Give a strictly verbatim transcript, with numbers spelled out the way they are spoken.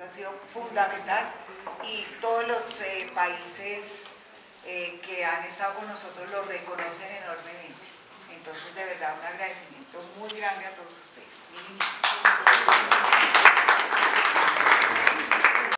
Esto ha sido fundamental y todos los eh, países eh, que han estado con nosotros lo reconocen enormemente. Entonces, de verdad, un agradecimiento muy grande a todos ustedes.